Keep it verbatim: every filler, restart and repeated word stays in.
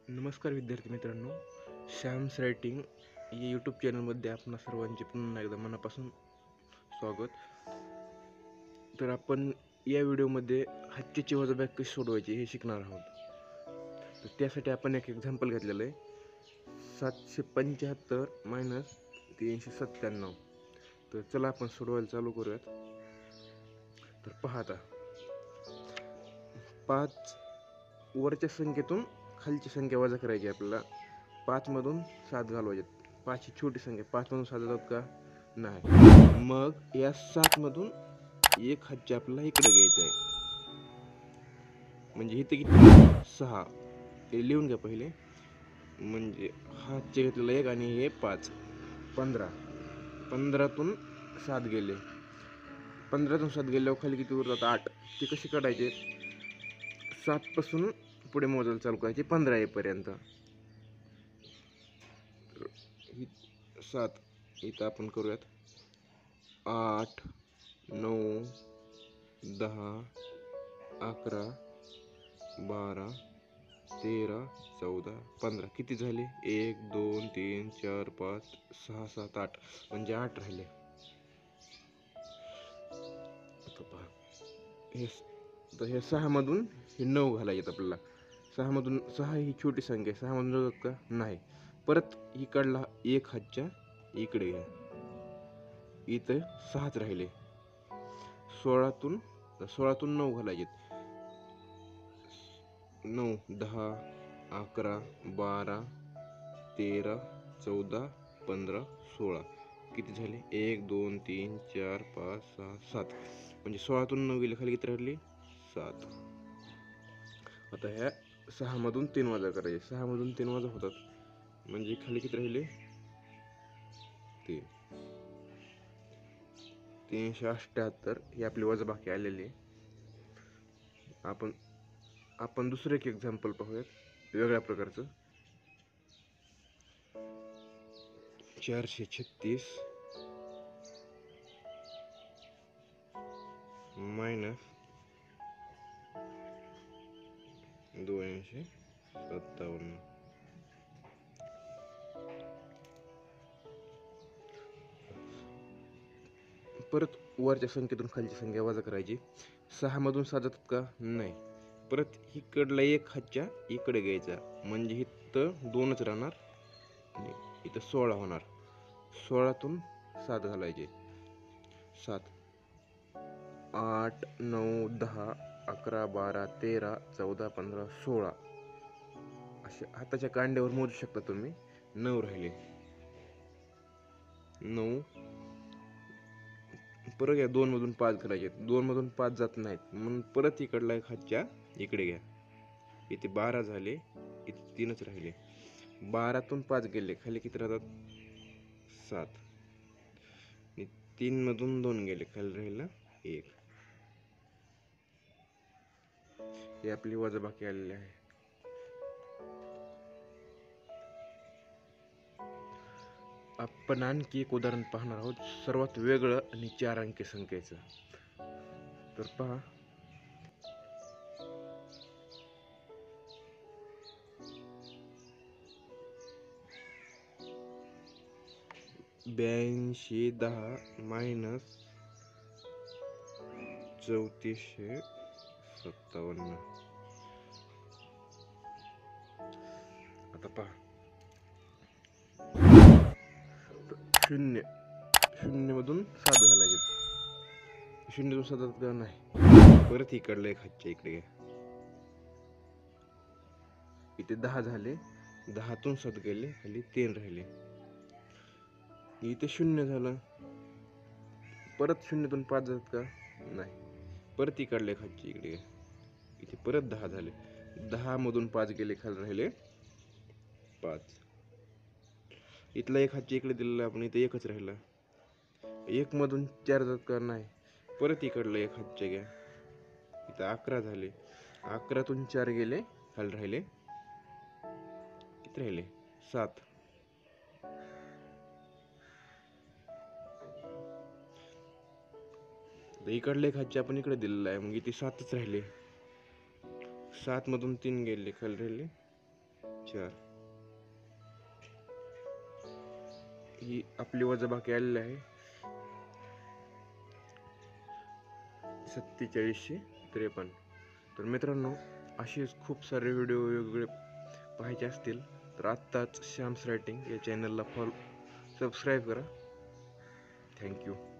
नमस्कार विद्यार्थी मित्रांनो, श्याम्स रायटिंग या यूट्यूब चॅनलमध्ये आपणा सर्वांचे पुन्हा एकदा मनापासून स्वागत. तर आपण या व्हिडिओमध्ये हत्तीची वजाबाकी कशी सोडवायची हे शिकणार आहोत. तर त्यासाठी आपण एक एक्झाम्पल घेतलेलं आहे, सातशे पंच्याहत्तर मायनस तीनशे सत्त्याण्णव. तर चला आपण सोडवायला चालू करूयात. तर पहा, आता पाच वरच्या संख्येतून खालची संख्या वजा करायची आपल्याला. पाच मधून सात घालवायचे. पाच ही छोटी संख्या, पाच मधून सात जातात का? नाही. मग या सात मधून एक हातचे आपल्याला इकडे घ्यायचं आहे, म्हणजे इथे किती? सहा. ते लिहून घ्या पहिले. म्हणजे हातचे घेतलेला एक आणि हे पाच, पंधरा. पंधरातून सात गेले. पंधरातून सात गेल्यावर खाली किती उरतात? आठ. ते कसे काढायचे? सात पासून पुढे मोजायला चालू करायचे पंधरा येईपर्यंत. सात इथं आपण करूयात. आठ, नऊ, दहा, अकरा, बारा, तेरा, चौदा, पंधरा. किती झाले? एक, दोन, तीन, चार, पाच, सहा, सात, आठ. म्हणजे आठ राहिले. हे तर हे सहा मधून हे नऊ घालायचे आपल्याला. सहा मधून सहा ही छोटी संख्या आहे, सहा मधून जातात का? नाही. परत इकडला एक हातच्या इकडे घ्या. इथं सहाच राहिले. सोळातून सोळातून नऊ घालायचे. नऊ, दहा, अकरा, बारा, तेरा, चौदा, पंधरा, सोळा. किती झाले? एक, दोन, तीन, चार, पाच, सहा, सात. म्हणजे सोळातून नऊ गेले, खाली किती राहिली? सात. आता ह्या सहा मधून तीन वजा करायचे. सहा मधून तीन वजा होतात, म्हणजे खाली किती राहिले? तीन. तीनशे अठ्ठ्याहत्तर ही आपली वजाबाकी आलेली आहे. आपण आपण दुसरं एक एक्झाम्पल पाहूयात वेगळ्या प्रकारचं. चारशे छत्तीस मायनस दोनशे सत्तावन्न. परत वरच्या संख्येतून खालची संख्या वजा करायची. सहा मधून सात जातात का? नाही. परत इकडला एक हातच्या इकडे घ्यायचा, म्हणजे इथं दोनच राहणार आणि इथं सोळा होणार. सोळातून सात घालायचे. सात, आठ, नऊ, दहा, अकरा, बारा, तेरा, चौदा, पंधरा, सोळा. असे हाताच्या कांड्यावर मोजू शकता तुम्ही. नऊ राहिले. नऊ. परत या दोन मधून पाच करायचे. दोन मधून पाच जात नाहीत, म्हणून परत इकडला एक हातच्या इकडे घ्या. इथे बारा झाले, इथे तीनच राहिले. बारातून पाच गेले, खाली किती राहतात? सात. तीन मधून दोन गेले, खाली राहिला एक. ही आपली वजाबाकी आलेली आहे. आपण आणखी एक उदाहरण पाहणार आहोत, सर्वात वेगळं आणि चार अंकी संख्येचं. तर पहा, ब्याऐंशी दहा मायनस चौतीसशे सत्तावन्न. आता पहा, शून्य शून्य मधून सात घालायचे. शून्य सात का? नाही. परत इकडलं एक हातच्या इकडे घ्या. इथे दहा झाले. दहातून सात गेले, खाली तीन राहिले. इथे शून्य झालं. परत शून्यातून पाच जातात का? नाही. परत इकडले एक हातच्या इकडे घ्या. इथे परत दहा झाले. दहा मधून पाच गेले, खाली राहिले पाच. इथला एक हातच्या इकडे दिलेला आपण, इथे एकच राहिला. एक मधून चार जात का? नाही. परत इकडलं एक हातच्या घ्या. इथं अकरा झाले. अकरातून चार गेले, खाली राहिले किती राहिले? सात. इकडले एक हातच्या आपण इकडे दिलेला आहे, मग इथे सातच राहिले. सात मधून तीन गेले, खाली राहिले चार ही आपली वजाबाकी आलेली आहे सत्तेचाळीसशे त्रेपन्न. तर मित्रांनो, असेच खूप सारे व्हिडिओ वेगवेगळे पाहायचे असतील तर आत्ताच श्याम्स रायटिंग या चॅनलला फॉलो सबस्क्राईब करा. थँक्यू.